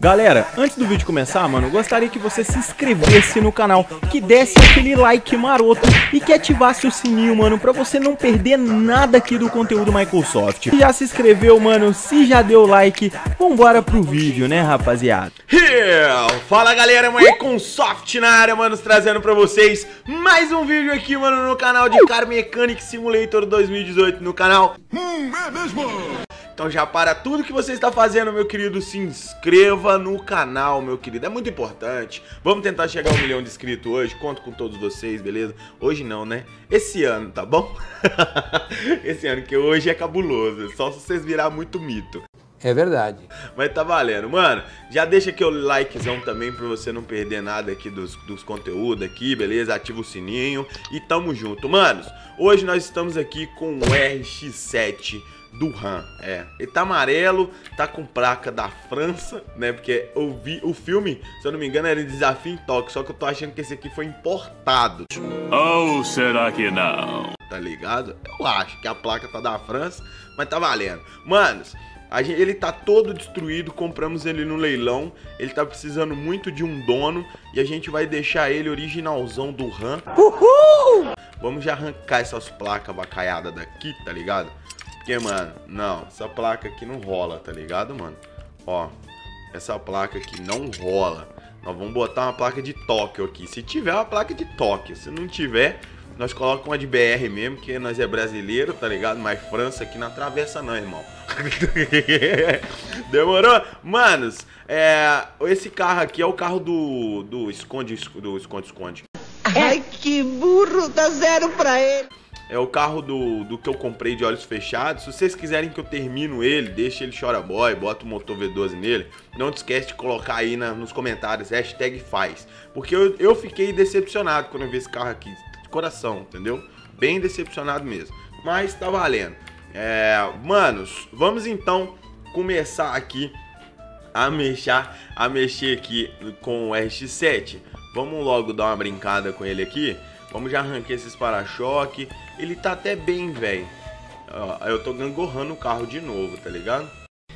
Galera, antes do vídeo começar, mano, eu gostaria que você se inscrevesse no canal, que desse aquele like maroto e que ativasse o sininho, mano, pra você não perder nada aqui do conteúdo Microsoft. Se já se inscreveu, mano, se já deu like, vambora pro vídeo, né, rapaziada? Fala galera, Microsoft na área, manos, trazendo pra vocês mais um vídeo aqui, mano, no canal de Car Mechanic Simulator 2018 no canal. É mesmo? Então já para tudo que você está fazendo, meu querido, se inscreva no canal, meu querido, é muito importante. Vamos tentar chegar a 1 milhão de inscritos hoje, conto com todos vocês, beleza? Hoje não, né? Esse ano, tá bom? Esse ano, que hoje é cabuloso, só se vocês virar muito mito. É verdade. Mas tá valendo, mano. Já deixa aqui o likezão também pra você não perder nada aqui dos conteúdos aqui, beleza? Ativa o sininho e tamo junto, manos. Hoje nós estamos aqui com o RX-7 do RAM, ele tá amarelo, tá com placa da França, né, porque eu vi o filme, se eu não me engano, era Desafio em Tóquio, só que eu tô achando que esse aqui foi importado. Ou será que não? Tá ligado? Eu acho que a placa tá da França, mas tá valendo. Manos, ele tá todo destruído, compramos ele no leilão, ele tá precisando muito de um dono e a gente vai deixar ele originalzão do RAM. Uhul! Vamos já arrancar essas placas bacaiadas daqui, tá ligado? Porque, mano, não, essa placa aqui não rola, tá ligado, mano? Ó, essa placa aqui não rola. Nós vamos botar uma placa de Tóquio aqui. Se tiver uma placa de Tóquio, se não tiver, nós colocamos uma de BR mesmo, que nós é brasileiro, tá ligado? Mas França aqui não atravessa não, irmão. Demorou? Manos, esse carro aqui é o carro do esconde-esconde. Ai, que burro, dá zero pra ele. É o carro do que eu comprei de olhos fechados. Se vocês quiserem que eu termino ele, deixa ele chora boy, bota o motor V12 nele. Não te esquece de colocar aí nos comentários, #faz. Porque eu fiquei decepcionado quando eu vi esse carro aqui, de coração, entendeu? Bem decepcionado mesmo. Mas tá valendo. Manos, vamos então começar aqui a mexer aqui com o RX-7. Vamos logo dar uma brincada com ele aqui. Vamos já arrancar esses para-choque. Ele tá até bem, velho. Eu tô gangorrando o carro de novo, tá ligado?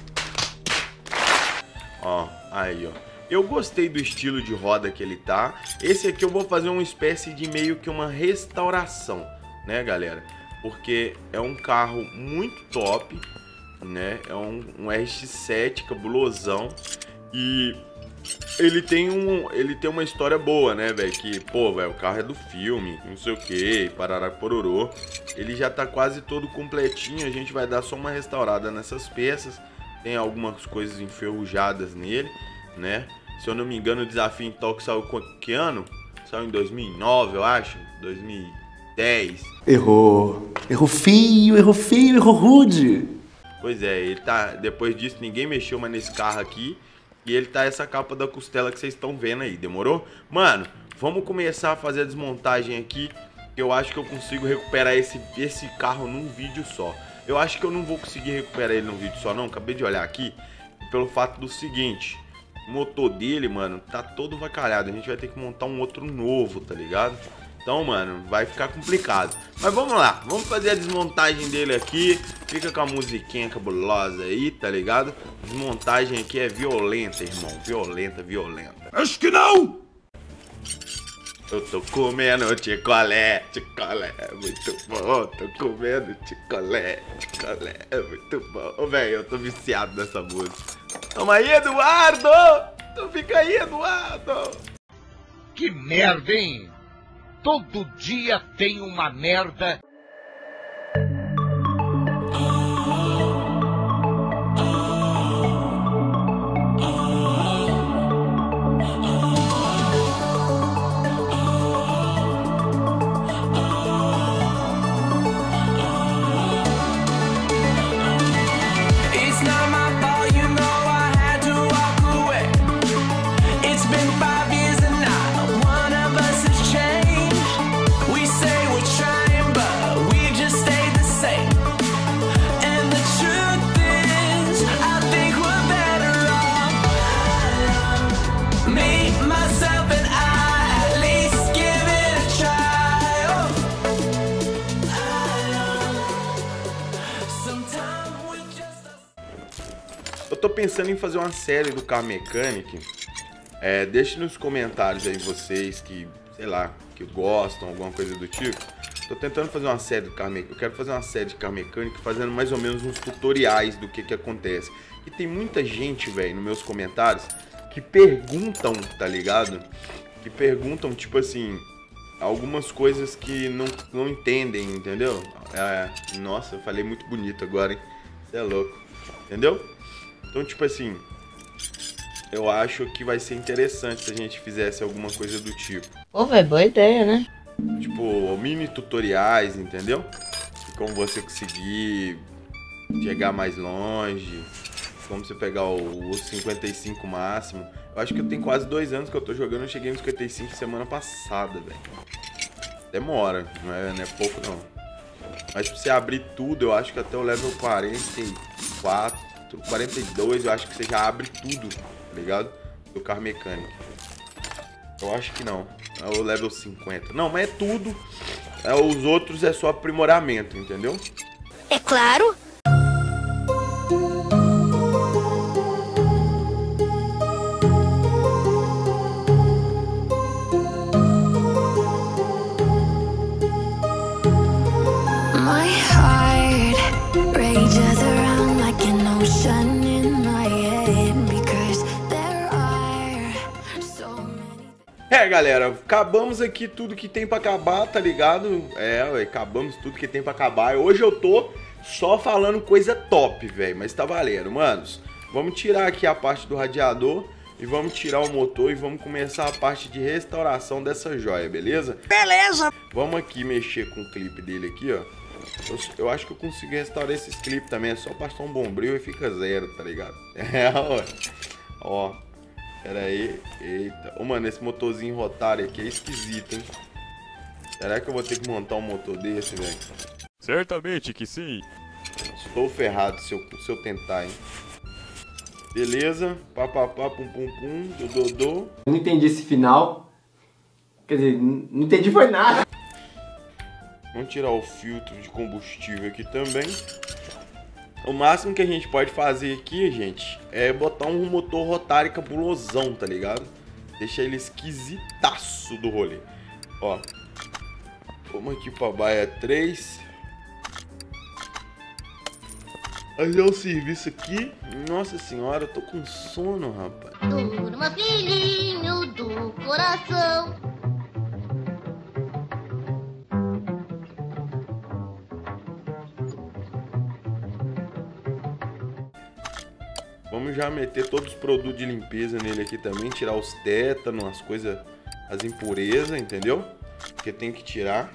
Ó, aí, ó. Eu gostei do estilo de roda que ele tá. Esse aqui eu vou fazer uma espécie de meio que uma restauração, né, galera? Porque é um carro muito top, né? É um RX-7 cabulosão. E ele tem uma história boa, né, velho? Que, pô, velho, o carro é do filme, não sei o que, parará pororô. Ele já tá quase todo completinho, a gente vai dar só uma restaurada nessas peças. Tem algumas coisas enferrujadas nele, né? Se eu não me engano, o Desafio em Tóquio saiu que ano? Saiu em 2009, eu acho, 2010. Errou feio, errou rude. Pois é, ele tá, depois disso ninguém mexeu mais nesse carro aqui. E ele tá essa capa da costela que vocês estão vendo aí, demorou? Mano, vamos começar a fazer a desmontagem aqui. Eu acho que eu consigo recuperar esse carro num vídeo só. Eu acho que eu não vou conseguir recuperar ele num vídeo só não. Acabei de olhar aqui, pelo fato do seguinte. O motor dele, mano, tá todo vacalhado. A gente vai ter que montar um outro novo, tá ligado? Então, mano, vai ficar complicado. Mas vamos lá, vamos fazer a desmontagem dele aqui. Fica com a musiquinha cabulosa aí, tá ligado? Desmontagem aqui é violenta, irmão. Violenta. Acho que não! Eu tô comendo chicolé, é muito bom. Tô comendo chicolé, é muito bom. Ô, velho, eu tô viciado nessa música. Toma aí, Eduardo! Tu fica aí, Eduardo! Que merda, hein? Todo dia tem uma merda. We say we're trying, but pensando em fazer uma série do Car Mechanic. Deixe nos comentários aí vocês que, sei lá, que gostam, alguma coisa do tipo. Tô tentando fazer uma série do Car Mechanic. Eu quero fazer uma série de Car Mechanic fazendo mais ou menos uns tutoriais do que acontece. E tem muita gente, velho, nos meus comentários que perguntam, tá ligado? Que perguntam, tipo assim, algumas coisas que não entendem, entendeu? Nossa, eu falei muito bonito agora, hein? Você é louco, entendeu? Então, tipo assim, eu acho que vai ser interessante se a gente fizesse alguma coisa do tipo. Pô, velho, boa ideia, né? Tipo, mini tutoriais, entendeu? De como você conseguir chegar mais longe, como você pegar o 55 máximo. Eu acho que eu tenho quase 2 anos que eu tô jogando, eu cheguei no 55 semana passada, velho. Demora, não é pouco não. Mas pra você abrir tudo, eu acho que até o level 44, 42, eu acho que você já abre tudo, tá ligado? Do Car Mechanic. Eu acho que não. É o level 50. Não, mas é tudo. Os outros é só aprimoramento, entendeu? É claro. My heart rages around like an ocean in my head because there are so many. Galera, acabamos aqui tudo que tem pra acabar, tá ligado? Acabamos tudo que tem pra acabar. Hoje eu tô só falando coisa top, velho, mas tá valendo, manos. Vamos tirar aqui a parte do radiador e vamos tirar o motor e vamos começar a parte de restauração dessa joia, beleza? Beleza! Vamos aqui mexer com o clipe dele aqui, ó. Eu acho que eu consigo restaurar esses clipes também. É só passar um bombril e fica 0, tá ligado? Ó. Pera aí. Eita. Ô, mano, esse motorzinho rotário aqui é esquisito, hein? Será que eu vou ter que montar um motor desse, velho? Certamente que sim. Estou ferrado se eu tentar, hein? Beleza. Papapá, pum, pum, pum. Dodô. Não entendi esse final. Quer dizer, não entendi foi nada. Vamos tirar o filtro de combustível aqui também. O máximo que a gente pode fazer aqui, gente, é botar um motor rotário cabulosão, tá ligado? Deixa ele esquisitaço do rolê. Ó. Vamos aqui pra baia 3. Fazer o serviço aqui. Nossa senhora, eu tô com sono, rapaz. Durma, filhinho do coração. Vamos já meter todos os produtos de limpeza nele aqui também. Tirar os tétanos, as coisas, as impurezas, entendeu? Porque tem que tirar.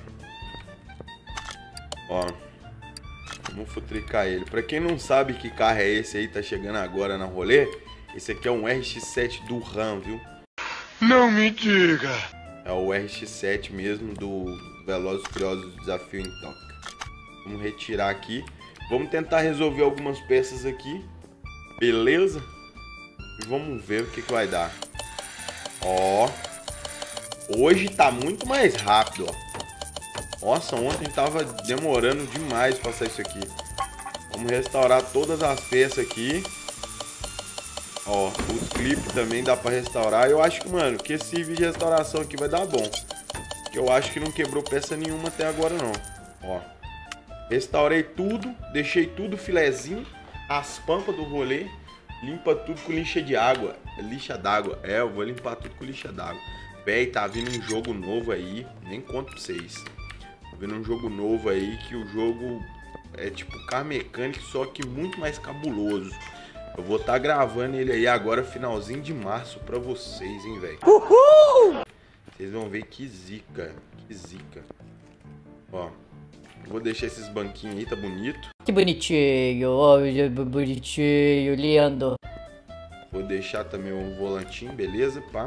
Ó. Vamos futricar ele. Pra quem não sabe que carro é esse aí, tá chegando agora na rolê. Esse aqui é um RX-7 do RAM, viu? Não me diga. É o RX-7 mesmo do Velozes e Furiosos Desafio em Tóquio. Vamos retirar aqui. Vamos tentar resolver algumas peças aqui. Beleza? E vamos ver o que vai dar. Ó. Hoje tá muito mais rápido, ó. Nossa, ontem tava demorando demais passar isso aqui. Vamos restaurar todas as peças aqui. Ó, os clipes também dá pra restaurar. Eu acho que, mano, que esse serviço de restauração aqui vai dar bom. Porque eu acho que não quebrou peça nenhuma até agora, não. Ó. Restaurei tudo, deixei tudo filezinho. As pampas do rolê. Limpa tudo com lixa de água. Lixa d'água. Eu vou limpar tudo com lixa d'água. Véi, tá vindo um jogo novo aí. Nem conto pra vocês. Tá vindo um jogo novo aí que o jogo é tipo Car Mechanic, só que muito mais cabuloso. Eu vou estar gravando ele aí agora, finalzinho de março, pra vocês, hein, velho. Uhul! Vocês vão ver que zica. Que zica. Ó. Vou deixar esses banquinhos aí, tá bonito. Que bonitinho, ó, bonitinho, lindo. Vou deixar também um volantinho, beleza, pá.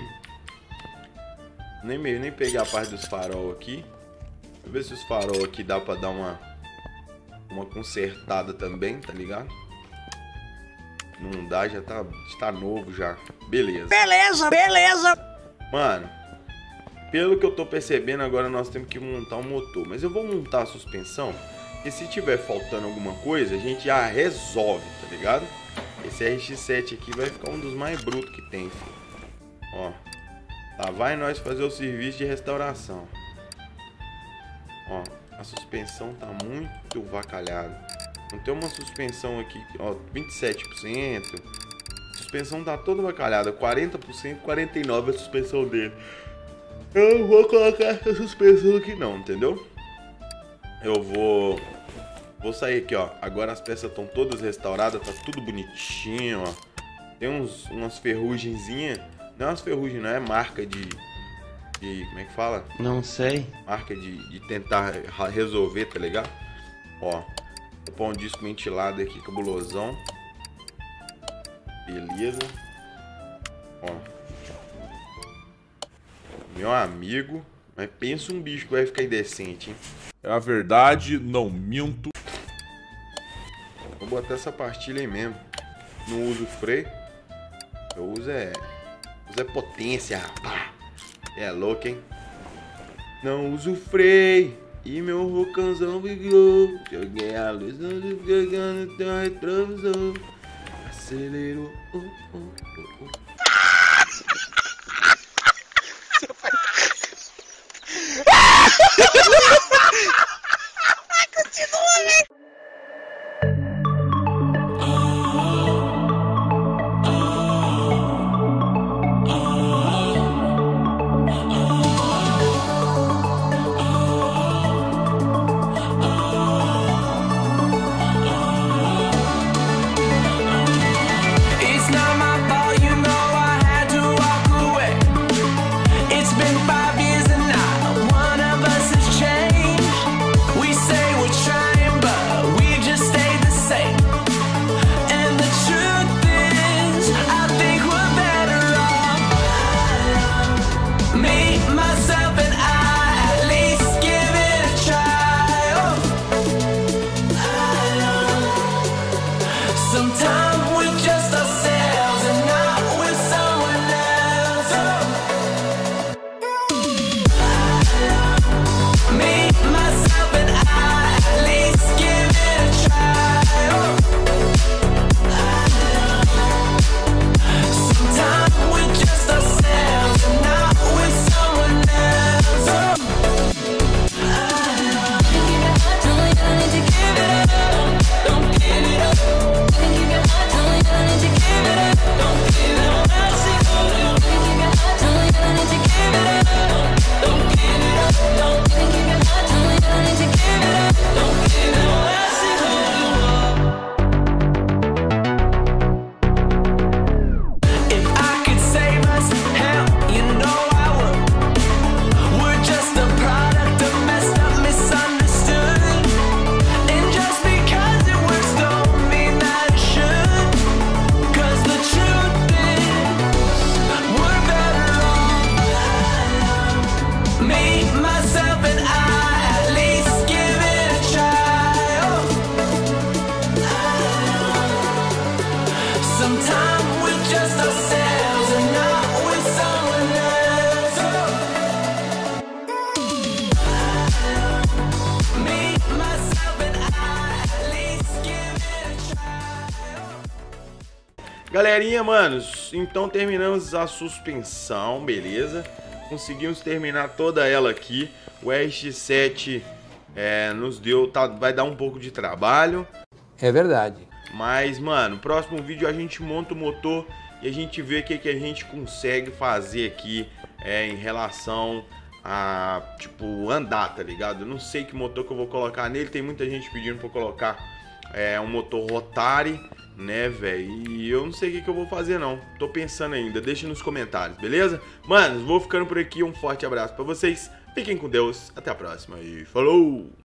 Nem peguei a parte dos farol aqui. Vou ver se os farol aqui dá pra dar uma consertada também, tá ligado? Não dá, já tá novo já. Beleza. Beleza, beleza. Mano, pelo que eu tô percebendo, agora nós temos que montar um motor. Mas eu vou montar a suspensão, e se tiver faltando alguma coisa, a gente já resolve, tá ligado? Esse RX-7 aqui vai ficar um dos mais brutos que tem, filho. Ó. Lá vai nós fazer o serviço de restauração. Ó. A suspensão tá muito vacalhada. Não tem uma suspensão aqui, ó, 27%. A suspensão tá toda vacalhada. 40%, 49% a suspensão dele. Eu não vou colocar essa suspensão aqui não, entendeu? Eu vou sair aqui, ó. Agora as peças estão todas restauradas, tá tudo bonitinho, ó. Tem umas ferrugenzinhas. Não é umas ferrugens, não, é marca de... Como é que fala? Não sei. Marca de tentar resolver, tá ligado? Ó. Vou pôr um disco ventilado aqui, cabulosão. Beleza. Ó. Meu amigo. Mas pensa um bicho que vai ficar indecente, hein? É a verdade, não minto. Vou botar essa pastilha aí mesmo. Não uso freio. Eu uso é potência, rapaz. É louco, hein? Não uso freio. E meu rocanzão brigou. Joguei a luz no teu retrovisor. Acelerou. Galerinha, manos, então terminamos a suspensão, beleza? Conseguimos terminar toda ela aqui. O RX-7 nos deu, vai dar um pouco de trabalho. É verdade. Mas, mano, no próximo vídeo a gente monta o motor e a gente vê o que a gente consegue fazer aqui em relação a, tipo, andar, tá ligado? Eu não sei que motor que eu vou colocar nele, tem muita gente pedindo pra eu colocar um motor Rotary, né, velho? E eu não sei o que eu vou fazer, não. Tô pensando ainda. Deixa nos comentários, beleza? Manos, vou ficando por aqui. Um forte abraço pra vocês. Fiquem com Deus. Até a próxima e falou!